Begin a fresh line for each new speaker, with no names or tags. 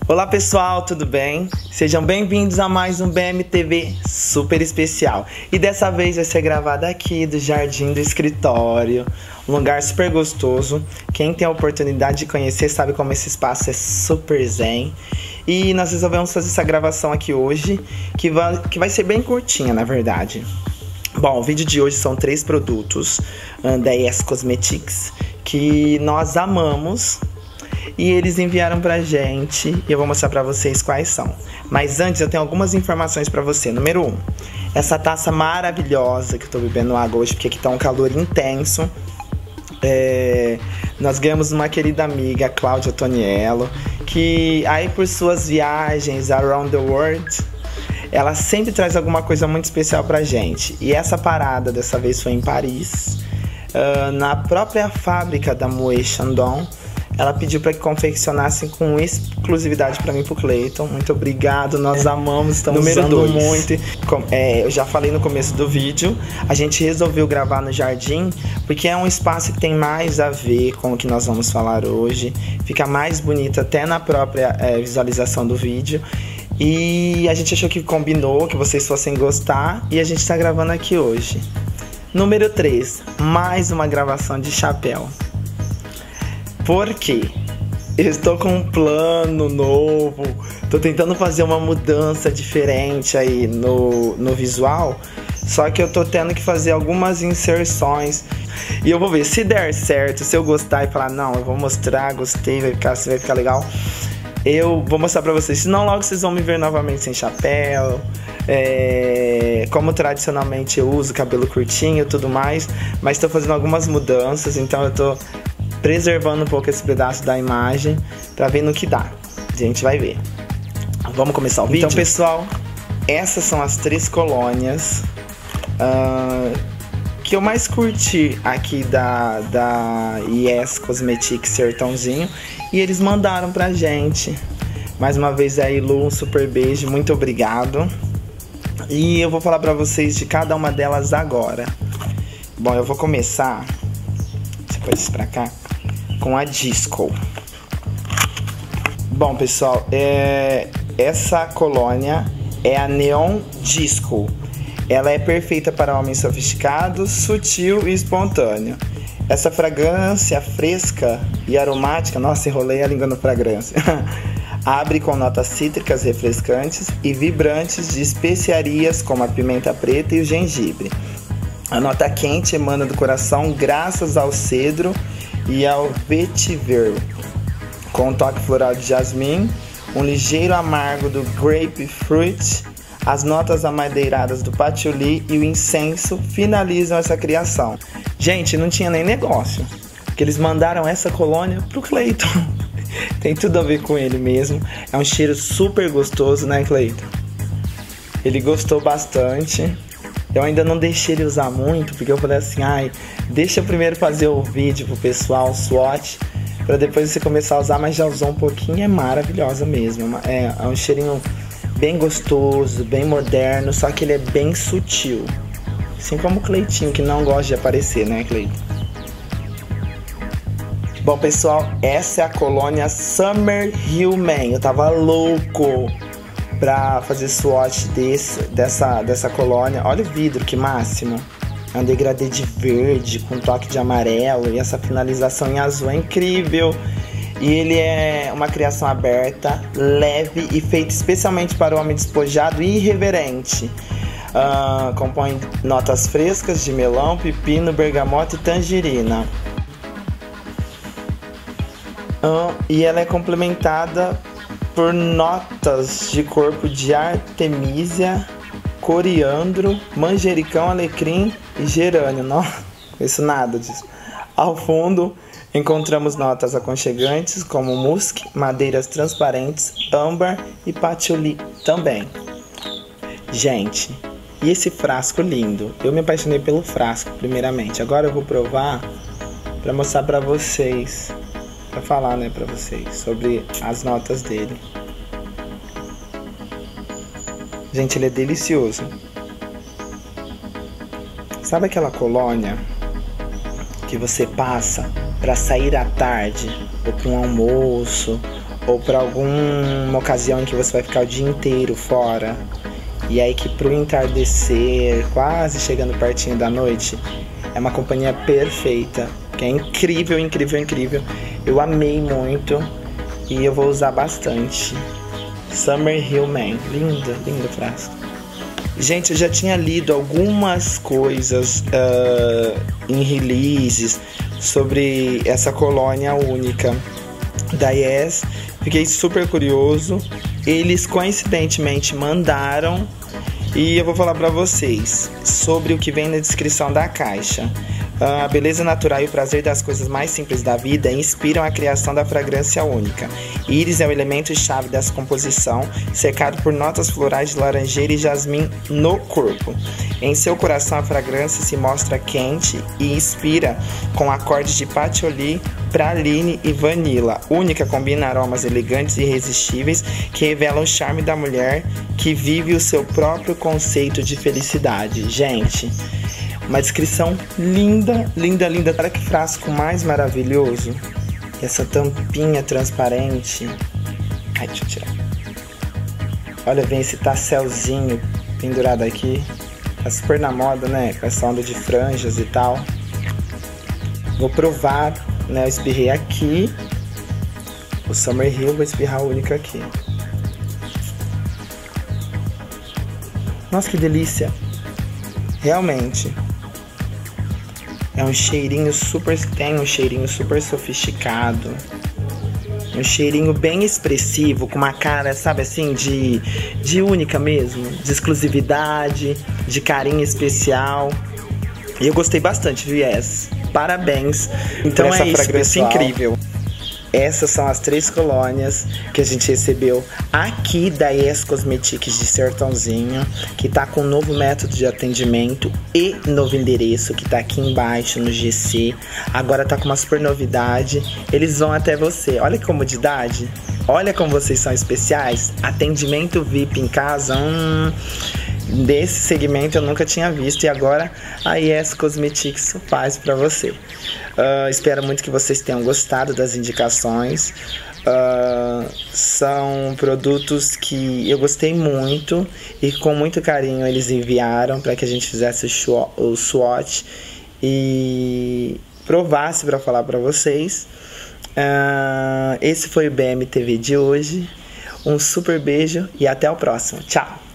Olá pessoal, tudo bem? Sejam bem-vindos a mais um BMTV super especial. E dessa vez vai ser gravado aqui do Jardim do Escritório, um lugar super gostoso. Quem tem a oportunidade de conhecer sabe como esse espaço é super zen. E nós resolvemos fazer essa gravação aqui hoje, que vai ser bem curtinha, na verdade. Bom, o vídeo de hoje são 3 produtos da Yes Cosmetics que nós amamos. E eles enviaram pra gente e eu vou mostrar pra vocês quais são. Mas antes eu tenho algumas informações pra você. Número 1, essa taça maravilhosa que eu tô bebendo água hoje, porque aqui tá um calor intenso. Nós ganhamos uma querida amiga, Cláudia Toniello, que aí por suas viagens around the world, ela sempre traz alguma coisa muito especial pra gente. E essa parada dessa vez foi em Paris, na própria fábrica da Moët Chandon. Ela pediu para que confeccionassem com exclusividade para mim e pro Cleiton. Muito obrigado, nós amamos, estamos usando muito. Eu já falei no começo do vídeo, a gente resolveu gravar no jardim, porque é um espaço que tem mais a ver com o que nós vamos falar hoje. Fica mais bonito até na própria visualização do vídeo. E a gente achou que combinou, que vocês fossem gostar, e a gente está gravando aqui hoje. Número 3, mais uma gravação de chapéu. Porque eu estou com um plano novo, tô tentando fazer uma mudança diferente aí no visual, só que eu tô tendo que fazer algumas inserções e eu vou ver se der certo, se eu gostar e falar, não, eu vou mostrar, gostei, vai ficar legal, eu vou mostrar pra vocês, senão logo vocês vão me ver novamente sem chapéu, como tradicionalmente eu uso, cabelo curtinho e tudo mais, mas tô fazendo algumas mudanças, então eu tô preservando um pouco esse pedaço da imagem pra ver no que dá. A gente vai ver. Vamos começar o vídeo? Então, pessoal, essas são as 3 colônias que eu mais curti aqui da Yes Cosmetics Sertãozinho. E eles mandaram pra gente. Mais uma vez aí, Lu, um super beijo. Muito obrigado. E eu vou falar pra vocês de cada uma delas agora. Bom, eu vou começar... Depois isso pra cá. Com a Disco. Bom, pessoal, essa colônia é a Neon Disco. Ela é perfeita para homens sofisticados, sutil e espontâneo. Essa fragrância fresca e aromática, nossa, enrolei a língua na fragrância. Abre com notas cítricas refrescantes e vibrantes de especiarias como a pimenta preta e o gengibre. A nota quente emana do coração graças ao cedro e ao vetiver, com um toque floral de jasmim, um ligeiro amargo do grapefruit, as notas amadeiradas do patchouli e o incenso finalizam essa criação. Gente, não tinha nem negócio, porque eles mandaram essa colônia pro Cleiton. Tem tudo a ver com ele mesmo. É um cheiro super gostoso, né, Cleiton? Ele gostou bastante. Eu ainda não deixei ele usar muito, porque eu falei assim, deixa eu primeiro fazer o vídeo pro pessoal, o swatch, pra depois você começar a usar, mas já usou um pouquinho, é maravilhosa mesmo. É um cheirinho bem gostoso, bem moderno, só que ele é bem sutil. Assim como o Cleitinho, que não gosta de aparecer, né, Cleiton? Bom, pessoal, essa é a colônia Summer Hill Man. Eu tava louco pra fazer swatch dessa colônia. Olha o vidro, que máximo. É um degradê de verde com toque de amarelo e essa finalização em azul é incrível. E ele é uma criação aberta, leve e feito especialmente para o homem despojado e irreverente. Compõe notas frescas de melão, pepino, bergamota e tangerina. E ela é complementada por notas de corpo de artemisia, coriandro, manjericão, alecrim e gerânio. Não conheço nada disso. Ao fundo, encontramos notas aconchegantes como musk, madeiras transparentes, âmbar e patchouli também. Gente, e esse frasco lindo? Eu me apaixonei pelo frasco primeiramente. Agora eu vou provar para mostrar para vocês, para falar, né, para vocês sobre as notas dele. Gente, ele é delicioso. Sabe aquela colônia que você passa para sair à tarde, ou com almoço, ou para alguma ocasião em que você vai ficar o dia inteiro fora, e aí que pro entardecer, quase chegando pertinho da noite, é uma companhia perfeita, que é incrível, incrível, incrível. Eu amei muito e eu vou usar bastante. Summerhill Man, lindo, lindo frasco. Gente, eu já tinha lido algumas coisas em releases sobre essa colônia única da Yes. Fiquei super curioso. Eles coincidentemente mandaram e eu vou falar pra vocês sobre o que vem na descrição da caixa. A beleza natural e o prazer das coisas mais simples da vida inspiram a criação da fragrância única. Íris é o elemento-chave dessa composição, cercado por notas florais de laranjeira e jasmim no corpo. Em seu coração, a fragrância se mostra quente e inspira com acordes de patchouli, praline e vanilla. Única combina aromas elegantes e irresistíveis que revelam o charme da mulher que vive o seu próprio conceito de felicidade. Gente, uma descrição linda, linda, linda. Olha que frasco mais maravilhoso. Essa tampinha transparente. Ai, deixa eu tirar. Olha, vem esse tasselzinho pendurado aqui. Tá super na moda, né? Com essa onda de franjas e tal. Vou provar, né? Eu espirrei aqui. O Summerhill, vou espirrar o único aqui. Nossa, que delícia. Realmente. É um cheirinho super... Tem um cheirinho super sofisticado. Um cheirinho bem expressivo, com uma cara, sabe assim, de única mesmo. De exclusividade, de carinho especial. E eu gostei bastante, viu, Yes? Parabéns. Então é isso, fragrância incrível. Essas são as 3 colônias que a gente recebeu aqui da Yes Cosmetics de Sertãozinho, que tá com um novo método de atendimento e novo endereço, que tá aqui embaixo no GC. Agora tá com uma super novidade, eles vão até você. Olha que comodidade, olha como vocês são especiais. Atendimento VIP em casa, desse segmento eu nunca tinha visto, e agora a Yes Cosmetics faz pra você. Espero muito que vocês tenham gostado das indicações. São produtos que eu gostei muito e com muito carinho eles enviaram para que a gente fizesse o swatch e provasse para falar para vocês. Esse foi o BMTV de hoje. Um super beijo e até o próximo. Tchau!